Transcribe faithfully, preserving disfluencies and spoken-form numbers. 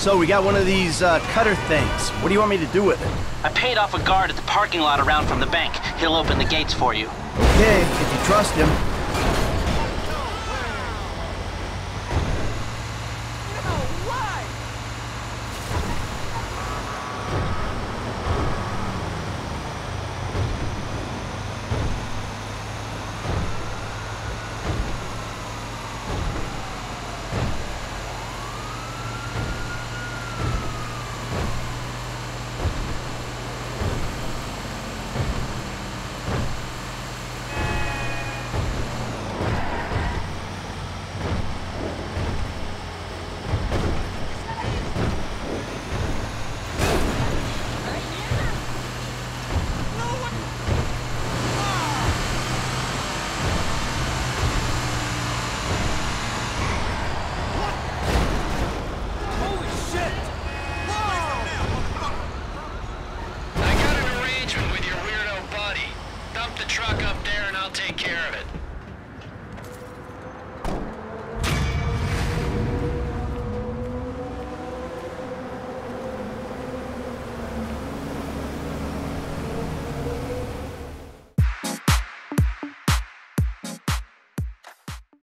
So we got one of these uh, cutter things. What do you want me to do with it? I paid off a guard at the parking lot around from the bank. He'll open the gates for you. Okay, if you trust him.